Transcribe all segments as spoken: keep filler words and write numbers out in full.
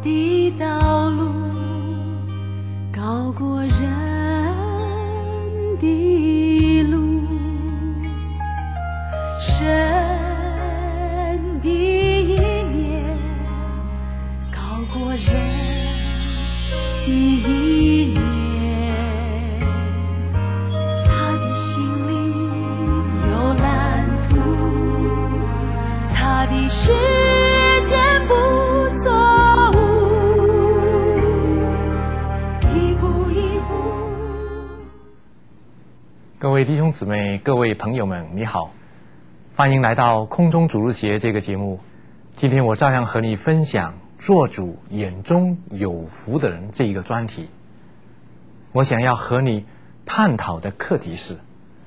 的道路高过人的路，神的意念高过人的意念，他的心里有蓝图，他的时间不错误，一步一步。 各位弟兄姊妹，各位朋友们，你好，欢迎来到空中主日学这个节目。今天我照样和你分享做主眼中有福的人这一个专题。我想要和你探讨的课题是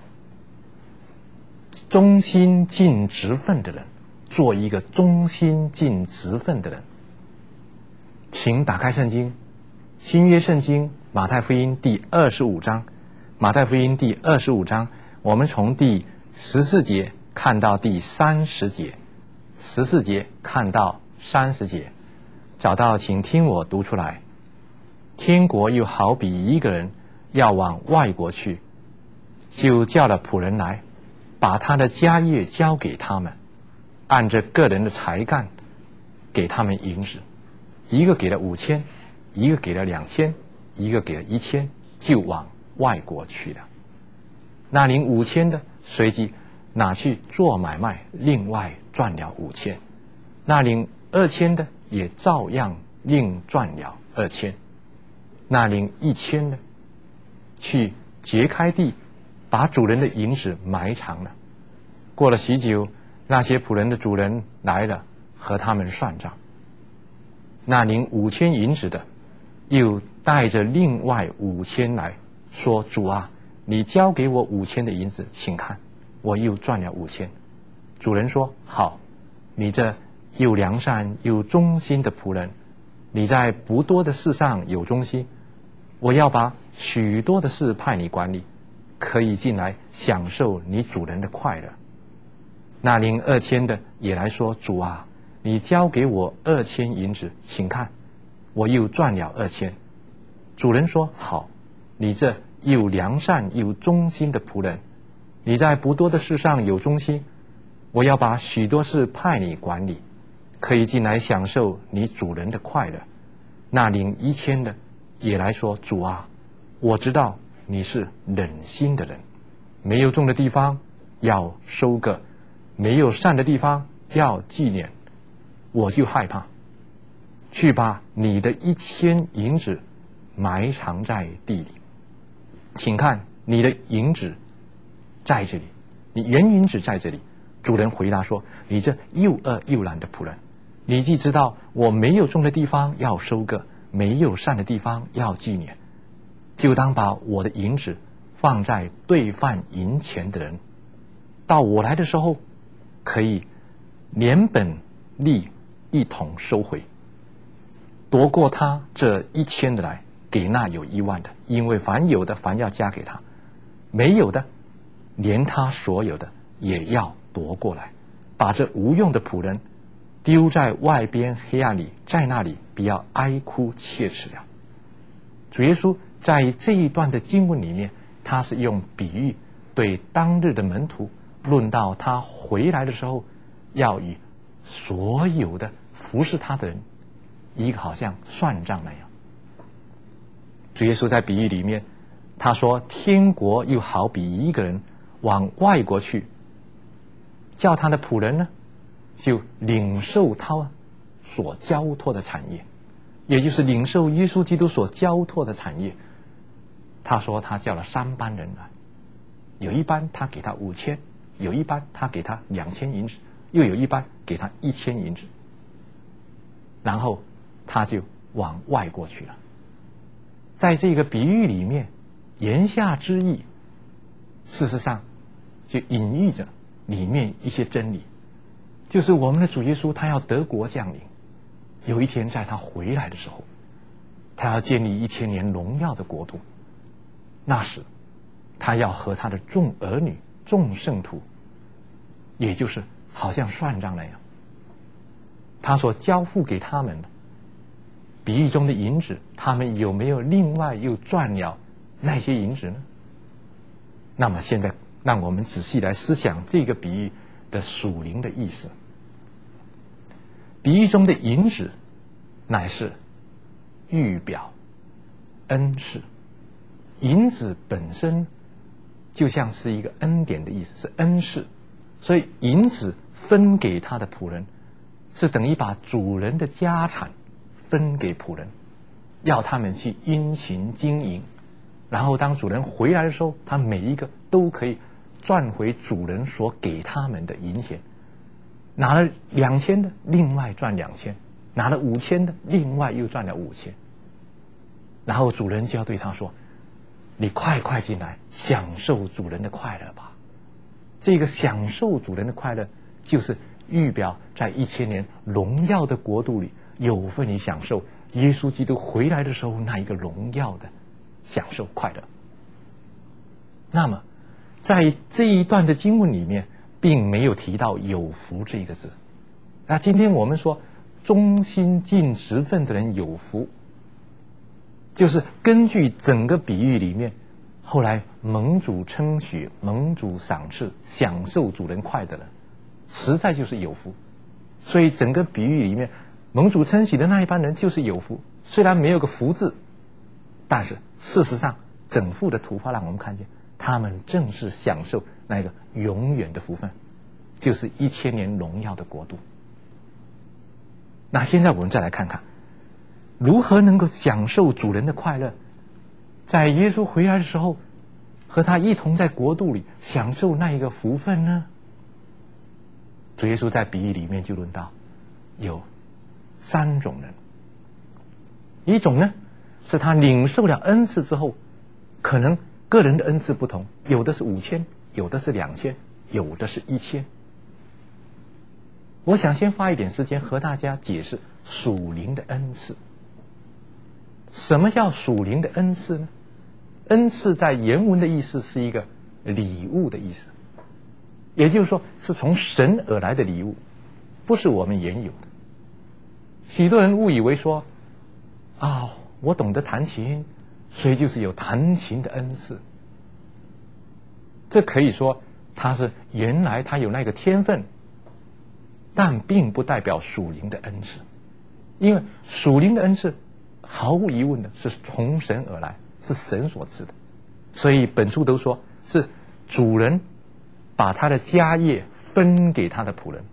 忠心尽职分的人，做一个忠心尽职分的人。请打开圣经，新约圣经马太福音第二十五章，马太福音第二十五章，我们从第十四节看到第三十节，十四节看到三十节，找到请听我读出来。天国又好比一个人要往外国去，就叫了仆人来，把他的家业交给他们，按着个人的才干给他们银子，一个给了五千，一个给了两千，一个给了一千，就往外国去了。那领五千的随即拿去做买卖，另外赚了五千；那领二千的也照样另赚了二千；那领一千的去掘开地，把主人的银子埋藏了。过了许久，那些仆人的主人来了，和他们算账。那领五千银子的又带着另外五千来，说：主啊，你交给我五千的银子，请看，我又赚了五千。主人说：好，你这又良善又忠心的仆人，你在不多的事上有忠心，我要把许多的事派你管理，可以进来享受你主人的快乐。那领二千的也来说：主啊，你交给我二千银子，请看，我又赚了二千。主人说：好，你这又良善又忠心的仆人，你在不多的事上有忠心，我要把许多事派你管理，可以进来享受你主人的快乐。那领一千的也来说：主啊，我知道你是忍心的人，没有种的地方要收割，没有善的地方要纪念，我就害怕，去把你的一千银子埋藏在地里。请看，你的银子在这里，你原银子在这里。主人回答说：你这又恶又懒的仆人，你既知道我没有种的地方要收割，没有善的地方要纪念，就当把我的银子放在兑换银钱的人，到我来的时候，可以连本利一同收回，夺过他这一千的来，给那有一万的，因为凡有的凡要加给他，没有的连他所有的也要夺过来，把这无用的仆人丢在外边黑暗里，在那里必要哀哭切齿了。主耶稣在这一段的经文里面，他是用比喻对当日的门徒论到他回来的时候，要与所有的服侍他的人一个好像算账那样。主耶稣在比喻里面他说，天国又好比一个人往外国去，叫他的仆人呢就领受他所交托的产业，也就是领受耶稣基督所交托的产业。他说他叫了三班人来，有一班他给他五千，有一班他给他两千银子，又有一班给他一千银子，然后他就往外国去了。在这个比喻里面，言下之意事实上就隐喻着里面一些真理，就是我们的主耶稣他要得国降临，有一天在他回来的时候，他要建立一千年荣耀的国度，那时他要和他的众儿女众圣徒，也就是好像算账那样，他所交付给他们的比喻中的银子，他们有没有另外又赚了那些银子呢？那么现在让我们仔细来思想这个比喻的属灵的意思。比喻中的银子乃是预表恩赐，银子本身就像是一个恩典的意思，是恩赐，所以银子分给他的仆人，是等于把主人的家产分给仆人，要他们去殷勤经营，然后当主人回来的时候，他每一个都可以赚回主人所给他们的银钱。拿了两千的，另外赚两千；拿了五千的，另外又赚了五千。然后主人就要对他说：“你快快进来，享受主人的快乐吧。”这个享受主人的快乐，就是预表在一千年荣耀的国度里，有份于享受耶稣基督回来的时候那一个荣耀的享受快乐。那么，在这一段的经文里面，并没有提到有福这个字。那今天我们说忠心尽职分的人有福，就是根据整个比喻里面，后来蒙主称许、蒙主赏赐、享受主人快乐的人，实在就是有福。所以整个比喻里面，蒙主称许的那一班人就是有福，虽然没有个福字，但是事实上整幅的图画让我们看见，他们正是享受那个永远的福分，就是一千年荣耀的国度。那现在我们再来看看，如何能够享受主人的快乐，在耶稣回来的时候，和他一同在国度里享受那一个福分呢？主耶稣在比喻里面就论到，有三种人。一种呢，是他领受了恩赐之后，可能个人的恩赐不同，有的是五千，有的是两千，有的是一千。我想先花一点时间和大家解释属灵的恩赐。什么叫属灵的恩赐呢？恩赐在原文的意思是一个礼物的意思，也就是说是从神而来的礼物，不是我们原有的。许多人误以为说，啊、哦，我懂得弹琴，所以就是有弹琴的恩赐。这可以说他是原来他有那个天分，但并不代表属灵的恩赐。因为属灵的恩赐毫无疑问的是从神而来，是神所赐的。所以本书都说是主人把他的家业分给他的仆人。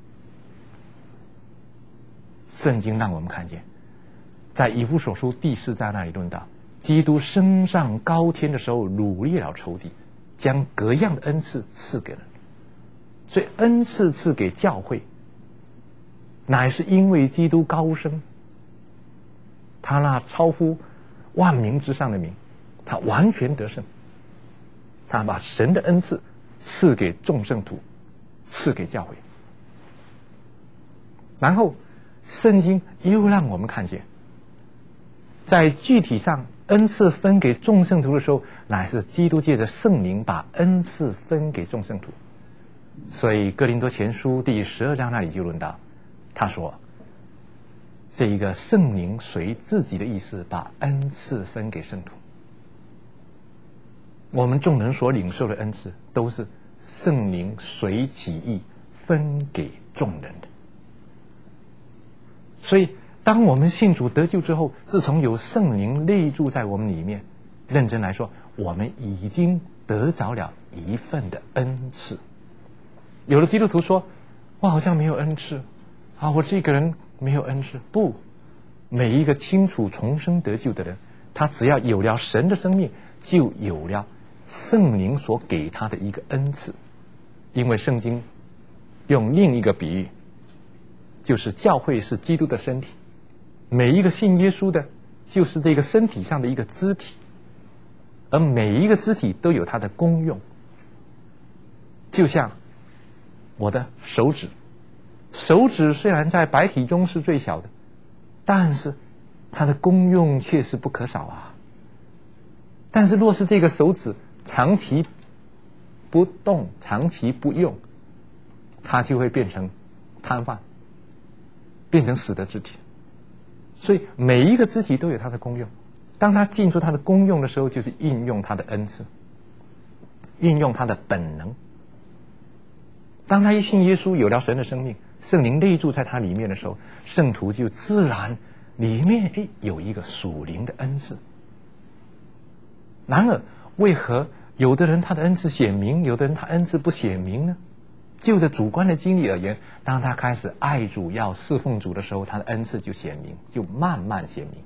圣经让我们看见，在以弗所书第四章那里论到，基督升上高天的时候，掳掠了仇敌，将各样的恩赐赐给人。所以恩赐赐给教会，乃是因为基督高升，他那超乎万民之上的名，他完全得胜，他把神的恩赐赐给众圣徒，赐给教会。然后圣经又让我们看见，在具体上恩赐分给众圣徒的时候，乃是基督借着圣灵把恩赐分给众圣徒。所以哥林多前书第十二章那里就论到，他说这一个圣灵随自己的意思把恩赐分给圣徒。我们众人所领受的恩赐都是圣灵随己意分给众人的。所以当我们信主得救之后，自从有圣灵内住在我们里面，认真来说，我们已经得着了一份的恩赐。有的基督徒说，我好像没有恩赐啊，我这个人没有恩赐。不，每一个清楚重生得救的人，他只要有了神的生命，就有了圣灵所给他的一个恩赐。因为圣经用另一个比喻，就是教会是基督的身体，每一个信耶稣的就是这个身体上的一个肢体，而每一个肢体都有它的功用。就像我的手指，手指虽然在百体中是最小的，但是它的功用却是不可少啊。但是若是这个手指长期不动，长期不用，它就会变成瘫痪，变成死的肢体。 所以每一个肢体都有它的功用。当它尽出它的功用的时候，就是运用它的恩赐，运用它的本能。当他一信耶稣，有了神的生命，圣灵内住在他里面的时候，圣徒就自然里面哎有一个属灵的恩赐。然而，为何有的人他的恩赐显明，有的人他恩赐不显明呢？就着主观的经历而言，当他开始爱主、要侍奉主的时候，他的恩赐就显明，就慢慢显明。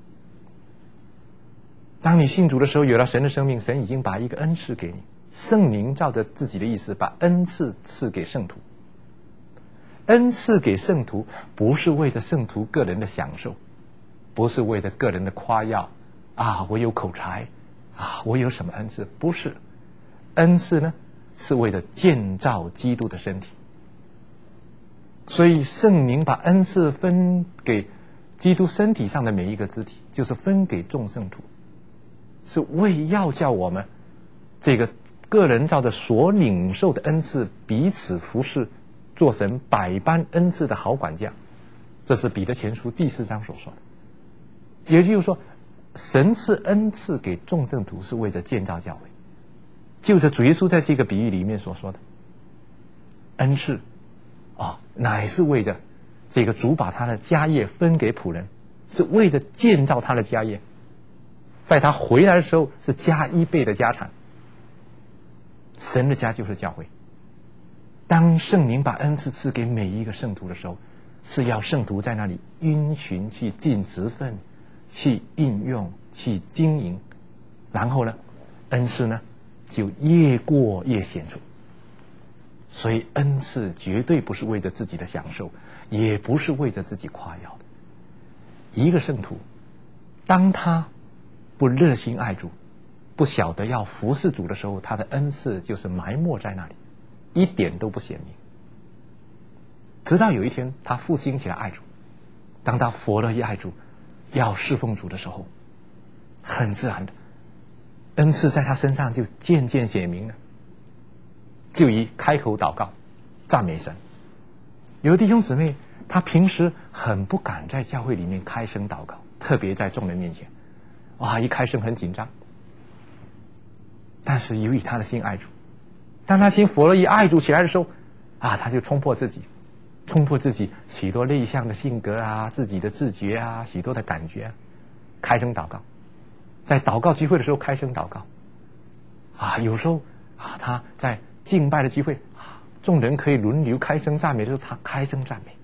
当你信主的时候，有了神的生命，神已经把一个恩赐给你，圣灵照着自己的意思把恩赐赐给圣徒。恩赐给圣徒不是为着圣徒个人的享受，不是为着个人的夸耀啊，我有口才啊，我有什么恩赐，不是。恩赐呢是为了建造基督的身体。所以圣灵把恩赐分给基督身体上的每一个肢体，就是分给众圣徒，是为要叫我们这个个人照着所领受的恩赐彼此服侍，做神百般恩赐的好管家。这是彼得前书第四章所说的。也就是说，神赐恩赐给众圣徒是为了建造教会。就着主耶稣在这个比喻里面所说的恩赐啊，乃是为着这个主把他的家业分给仆人，是为着建造他的家业，在他回来的时候是加一倍的家产。神的家就是教会。当圣灵把恩赐赐给每一个圣徒的时候，是要圣徒在那里因循去尽职分，去应用，去经营，然后呢，恩赐呢就越过越显出。所以恩赐绝对不是为着自己的享受，也不是为着自己夸耀的。一个圣徒，当他不热心爱主，不晓得要服侍主的时候，他的恩赐就是埋没在那里，一点都不显明。直到有一天他复兴起来爱主，当他佛乐意爱主，要侍奉主的时候，很自然的恩赐在他身上就渐渐显明了。就以开口祷告赞美神。有的弟兄姊妹他平时很不敢在教会里面开声祷告，特别在众人面前，哇，一开声很紧张。但是由于他的心爱主，当他心佛乐意爱主起来的时候啊，他就冲破自己冲破自己许多内向的性格啊，自己的自觉啊，许多的感觉啊，开声祷告。在祷告聚会的时候开声祷告啊，有时候啊他在敬拜的机会啊，众人可以轮流开声赞美的时候，他开声赞美。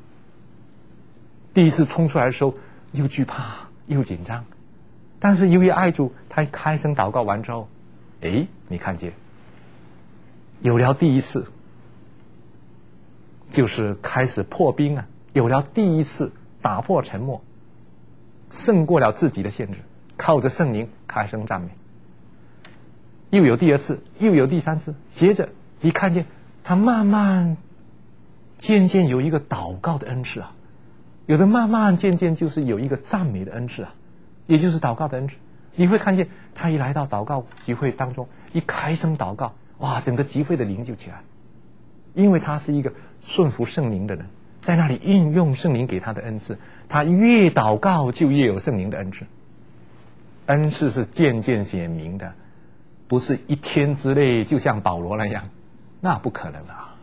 第一次冲出来的时候又惧怕又紧张，但是由于爱主，他开声祷告完之后，诶，你看见有了第一次，就是开始破冰啊，有了第一次打破沉默，胜过了自己的限制，靠着圣灵开声赞美。又有第二次，又有第三次，接着你看见他慢慢渐渐有一个祷告的恩赐啊，有的慢慢渐渐就是有一个赞美的恩赐啊，也就是祷告的恩赐。你会看见他一来到祷告集会当中，一开声祷告，哇，整个集会的灵就起来，因为他是一个顺服圣灵的人，在那里运用圣灵给他的恩赐，他越祷告就越有圣灵的恩赐。恩赐是渐渐显明的，不是一天之内就像保罗那样，那不可能啊。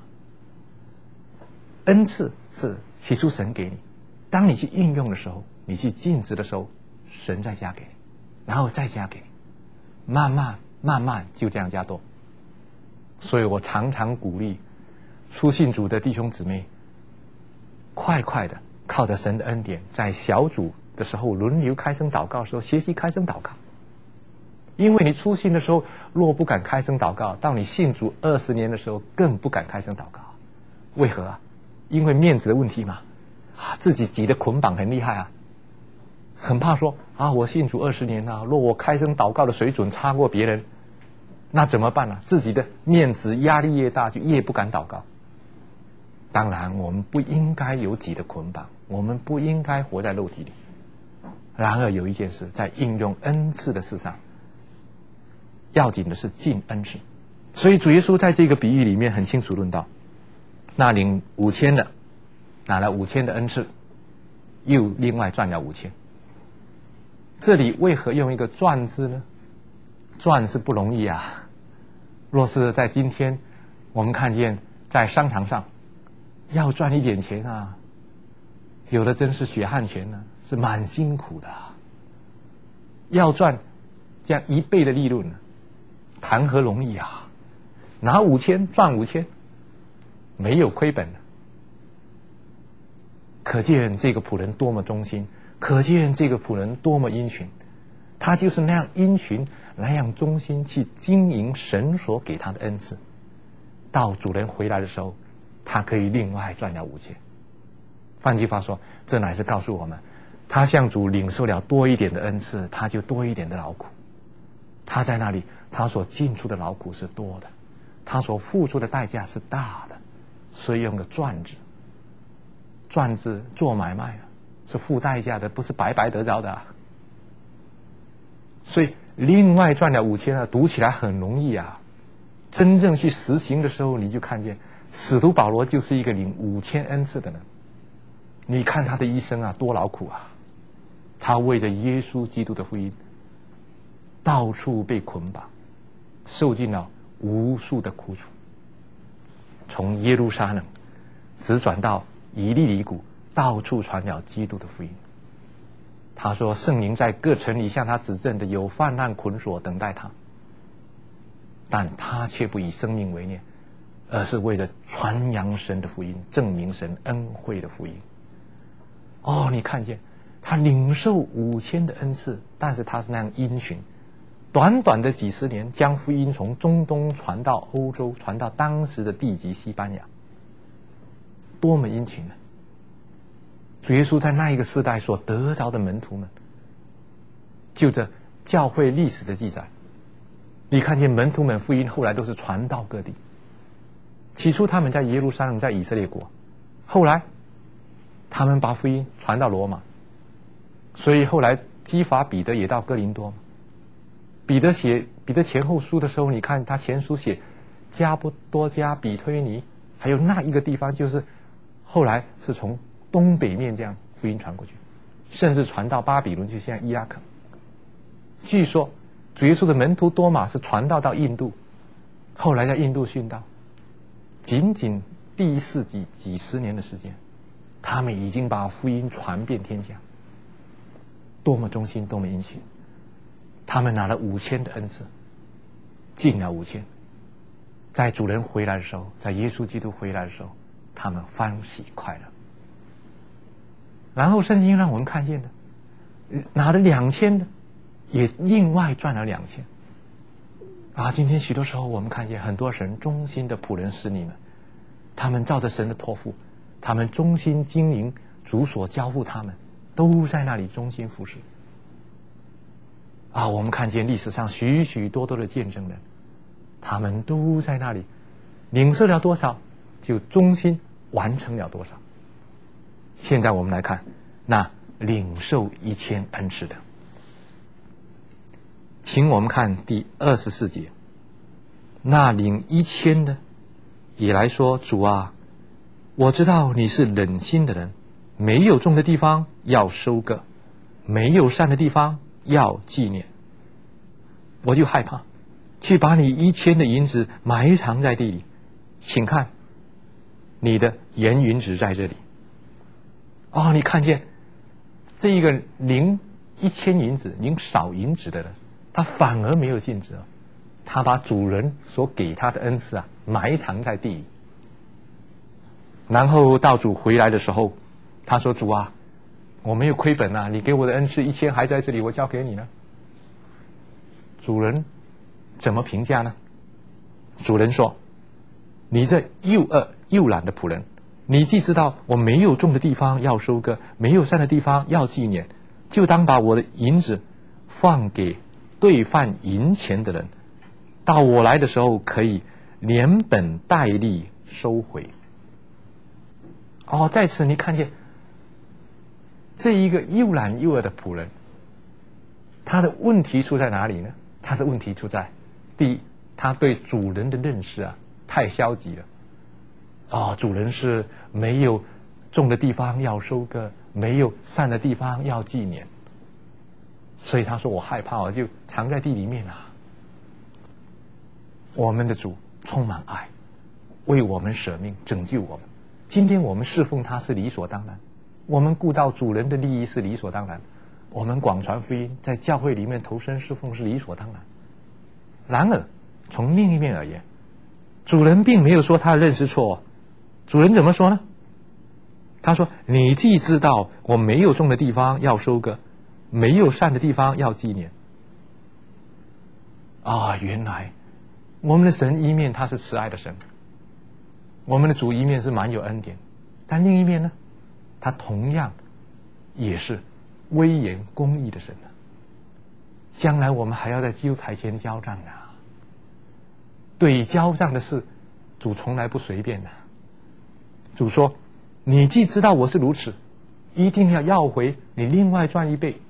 恩赐是起初神给你，当你去运用的时候，你去尽职的时候，神再加给你，然后再加给你，慢慢慢慢就这样加多。所以我常常鼓励初信主的弟兄姊妹，快快的靠着神的恩典，在小组的时候轮流开声祷告的时候学习开声祷告。因为你初信的时候若不敢开声祷告，到你信主二十年的时候更不敢开声祷告。为何啊？因为面子的问题嘛，啊，自己挤的捆绑很厉害啊，很怕说啊，我信主二十年了，若我开声祷告的水准差过别人，那怎么办呢？自己的面子压力越大，就越不敢祷告。当然我们不应该有己的捆绑，我们不应该活在肉体里。然而有一件事，在应用恩赐的事上，要紧的是尽恩赐。所以主耶稣在这个比喻里面很清楚论到，那领五千的拿了五千的恩赐， 又另外赚了五千。这里为何用一个赚字呢？赚是不容易啊。若是在今天，我们看见在商场上要赚一点钱啊，有的真是血汗钱呢、啊，是蛮辛苦的、啊。要赚这样一倍的利润，谈何容易啊！拿五千赚五千，没有亏本的。可见这个仆人多么忠心，可见这个仆人多么殷勤，他就是那样殷勤，那样忠心去经营神所给他的恩赐。到主人回来的时候，他可以另外赚了五千。换句话说，这乃是告诉我们，他向主领受了多一点的恩赐，他就多一点的劳苦。他在那里，他所进出的劳苦是多的，他所付出的代价是大的，所以用个赚字。赚字做买卖啊，是付代价的，不是白白得着的、啊。所以另外赚了五千啊，读起来很容易啊，真正去实行的时候，你就看见使徒保罗就是一个领五千恩赐的人。你看他的一生啊，多劳苦啊！他为着耶稣基督的福音，到处被捆绑，受尽了无数的苦楚。从耶路撒冷直转到以利里谷，到处传了基督的福音。他说，圣灵在各城里向他指证的有患难捆锁等待他，但他却不以生命为念，而是为了传扬神的福音，证明神恩惠的福音。哦，你看见他领受五千的恩赐，但是他是那样殷勤，短短的几十年，将福音从中东传到欧洲，传到当时的地级西班牙，多么殷勤呢！主耶稣在那一个时代所得着的门徒们，就着教会历史的记载，你看见门徒们福音后来都是传到各地。起初他们在耶路撒冷，在以色列国，后来他们把福音传到罗马，所以后来激发彼得也到哥林多。彼得写彼得前后书的时候，你看他前书写加布多加、比推尼，还有那一个地方，就是后来是从东北面这样福音传过去，甚至传到巴比伦，就现在伊拉克。据说主耶稣的门徒多马是传道到印度，后来在印度殉道。仅仅第一世纪几十年的时间，他们已经把福音传遍天下，多么忠心，多么殷勤！他们拿了五千的恩赐，进了五千，在主人回来的时候，在耶稣基督回来的时候，他们欢喜快乐。然后圣经让我们看见的，拿了两千的，也另外赚了两千。啊，今天许多时候我们看见很多神忠心的仆人使女们，他们照着神的托付，他们忠心经营主所交付他们，都在那里忠心服侍。啊，我们看见历史上许许多多的见证人，他们都在那里领受了多少，就忠心完成了多少。现在我们来看那领受一千恩赐的，请我们看第二十四节。那领一千的也来说，主啊，我知道你是忍心的人，没有种的地方要收割，没有善的地方要纪念。我就害怕去把你一千的银子埋藏在地里，请看你的盐银子在这里。哦，你看见这一个领一千银子、领少银子的人，他反而没有尽职，他把主人所给他的恩赐啊埋藏在地里。然后到主回来的时候，他说：“主啊，我没有亏本啊，你给我的恩赐一千还在这里，我交给你呢。”主人怎么评价呢？主人说：“你这又恶又懒的仆人，你既知道我没有种的地方要收割，没有善的地方要纪念，就当把我的银子放给兑换银钱的人，到我来的时候可以连本带利收回。”哦，在此你看见这一个又懒又恶的仆人，他的问题出在哪里呢？他的问题出在，第一，他对主人的认识啊太消极了。哦，主人是没有种的地方要收割， 没有善的地方要纪念。所以他说我害怕，我就藏在地里面啊。我们的主充满爱，为我们舍命拯救我们。今天我们侍奉他是理所当然，我们顾到主人的利益是理所当然，我们广传福音，在教会里面投身侍奉是理所当然。然而从另一面而言，主人并没有说他认识错。主人怎么说呢？他说你既知道我没有种的地方要收割，没有善的地方要纪念。啊，原来我们的神一面他是慈爱的神，我们的主一面是蛮有恩典，但另一面呢，他同样也是威严公义的神啊。将来我们还要在基督台前交账啊。对交账的事，主从来不随便的。主说你既知道我是如此，一定要要回你另外赚一倍，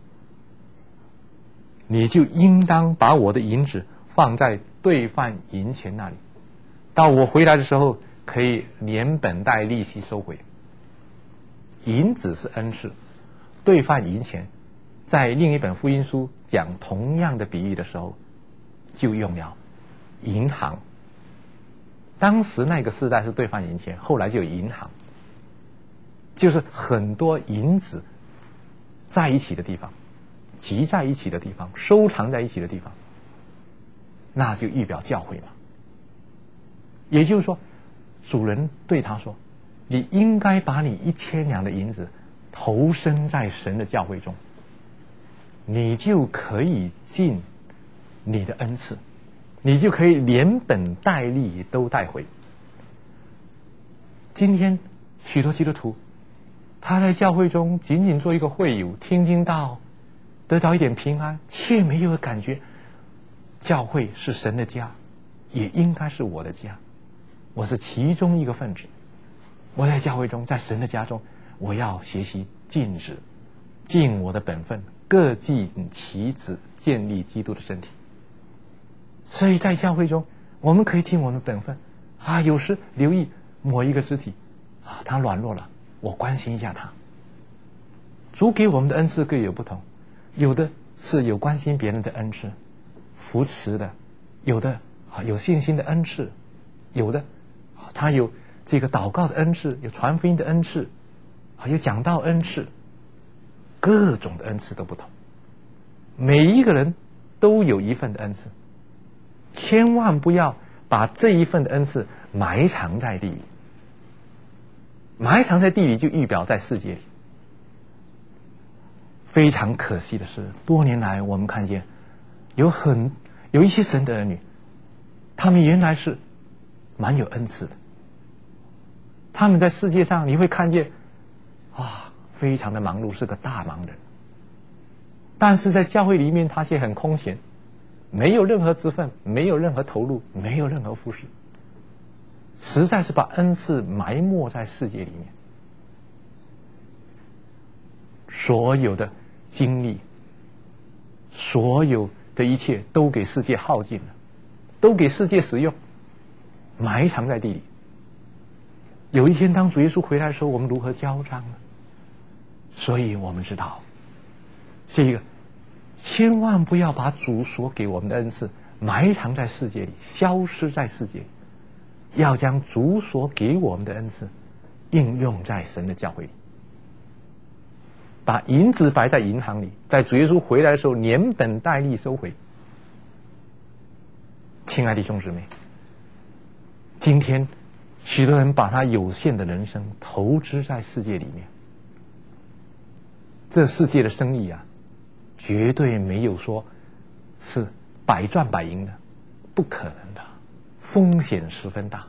你就应当把我的银子放在兑换银钱那里，到我回来的时候可以连本带利息收回。银子是恩赐，兑换银钱在另一本福音书讲同样的比喻的时候就用了银行。当时那个时代是兑换银钱，后来就有银行，就是很多银子在一起的地方，集在一起的地方，收藏在一起的地方，那就预表教会嘛。也就是说，主人对他说，你应该把你一千两的银子投身在神的教会中，你就可以尽你的恩赐，你就可以连本带利都带回。今天许多基督徒他在教会中仅仅做一个会友，听听道，得到一点平安，却没有感觉教会是神的家，也应该是我的家，我是其中一个分子。我在教会中，在神的家中，我要学习尽职，尽我的本分，各尽其职，建立基督的身体。所以在教会中，我们可以尽我们的本分啊，有时留意某一个肢体啊，他软弱了，我关心一下他。主给我们的恩赐各有不同，有的是有关心别人的恩赐，扶持的；有的啊有信心的恩赐，有的啊他有这个祷告的恩赐，有传福音的恩赐，啊有讲道恩赐，各种的恩赐都不同。每一个人都有一份的恩赐，千万不要把这一份的恩赐埋藏在地里。埋藏在地里就预表在世界里。非常可惜的是，多年来我们看见有很有一些神的儿女，他们原来是蛮有恩赐的，他们在世界上你会看见啊，非常的忙碌，是个大忙人，但是在教会里面他却很空闲，没有任何职分，没有任何投入，没有任何服侍，实在是把恩赐埋没在世界里面。所有的精力，所有的一切都给世界耗尽了，都给世界使用，埋藏在地里。有一天当主耶稣回来的时候，我们如何交账呢？所以我们知道这个千万不要把主所给我们的恩赐埋藏在世界里，消失在世界里，要将主所给我们的恩赐应用在神的教会里，把银子摆在银行里，在主耶稣回来的时候连本带利收回。亲爱的弟兄姊妹，今天许多人把他有限的人生投资在世界里面，这世界的生意啊，绝对没有说是百赚百赢的，不可能的，风险十分大，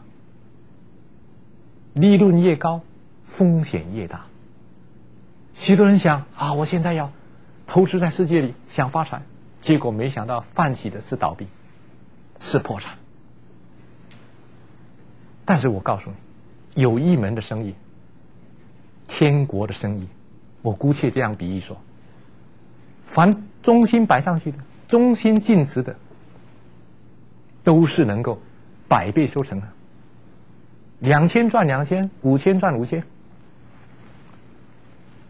利润越高，风险越大。许多人想啊，我现在要投资在世界里，想发财，结果没想到泛起的是倒闭，是破产。但是我告诉你，有一门的生意，天国的生意，我姑且这样比喻说，凡忠心摆上去的，忠心尽职的，都是能够百倍收成的。两千赚两千，五千赚五千。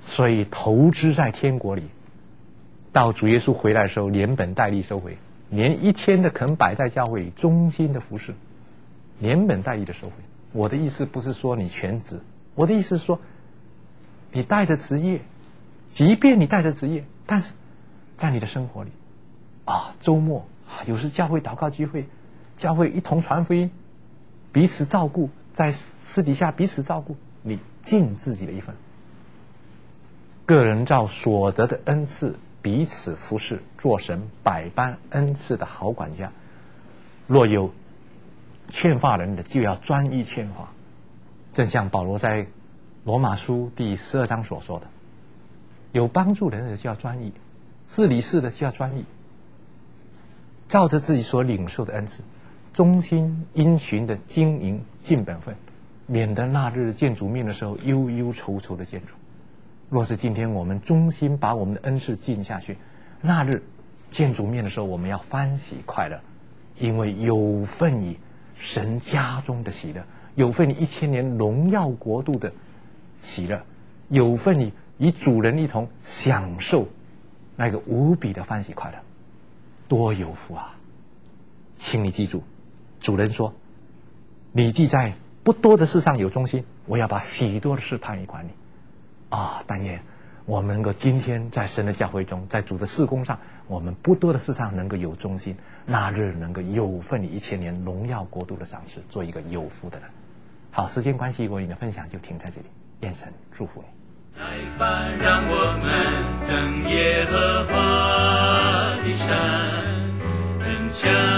所以投资在天国里，到主耶稣回来的时候，连本带利收回，连一千的肯摆在教会里忠心的服侍，连本带利的收回。我的意思不是说你全职，我的意思是说，你带着职业，即便你带着职业，但是在你的生活里，啊，周末啊，有时教会祷告聚会，教会一同传福音，彼此照顾，在私底下彼此照顾，你尽自己的一份。个人照所得的恩赐，彼此服侍，做神百般恩赐的好管家。若有劝化人的，就要专一劝化，正像保罗在罗马书第十二章所说的，有帮助人的就要专一，治理事的就要专一，照着自己所领受的恩赐，忠心殷勤的经营尽本分，免得那日见主面的时候忧忧愁愁的见主。若是今天我们忠心把我们的恩赐尽下去，那日见主面的时候，我们要欢喜快乐，因为有份于神家中的喜乐，有份于一千年荣耀国度的喜乐，有份于与主人一同享受那个无比的欢喜快乐，多有福啊！请你记住，主人说，你既在不多的事上有忠心，我要把许多的事判于管理。啊，但愿我们能够今天在神的教会中，在主的事工上，我们不多的事上能够有忠心，那日能够有份于一千年荣耀国度的赏赐，做一个有福的人。好，时间关系，我你的分享就停在这里，愿神祝福你。 来吧，让我们登耶和华的山，人家